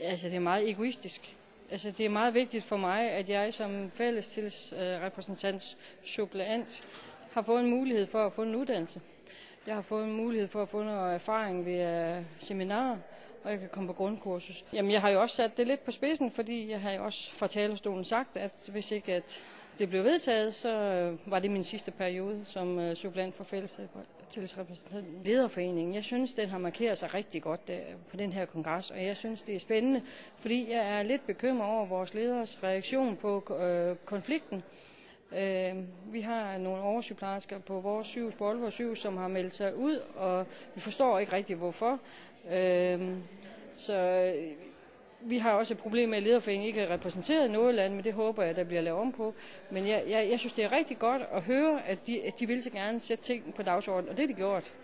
Altså, det er meget egoistisk. Altså, det er meget vigtigt for mig, at jeg som fællestillidsrepræsentants suppleant har fået en mulighed for at få en uddannelse. Jeg har fået en mulighed for at få noget erfaring ved seminarer, og jeg kan komme på grundkursus. Jamen, jeg har jo også sat det lidt på spidsen, fordi jeg har jo også fra talerstolen sagt, at hvis ikke at det blev vedtaget, så var det min sidste periode som suppleant for fællestillidsrepræsentant. Lederforeningen, jeg synes, den har markeret sig rigtig godt på den her kongres, og jeg synes, det er spændende, fordi jeg er lidt bekymret over vores leders reaktion på konflikten. Vi har nogle oversygeplejersker på vores sygehus, på Aalborg Sygehus, som har meldt sig ud, og vi forstår ikke rigtig hvorfor. Så vi har også et problem med, at lederforeningen ikke er repræsenteret i Nordjylland, men det håber jeg, der bliver lavet om på. Men jeg synes, det er rigtig godt at høre, at de vil så gerne sætte ting på dagsordenen, og det er de gjort.